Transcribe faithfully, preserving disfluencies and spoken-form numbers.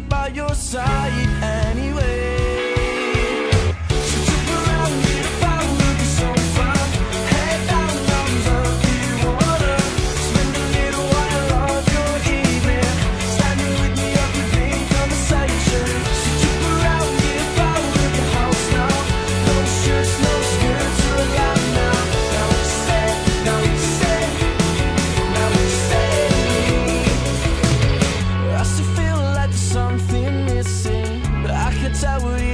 by your side anyway. So jump around me, the fire will be so fun. Head down, arms up, do you wanna spend a little while of your evening standing with me up your big conversation? So jump around me, the fire will be house now. No shirts, no skirts, you're allowed now. Now what you say, now what you say, now what you say to me. I still feel like there's something missing, but I can't tell what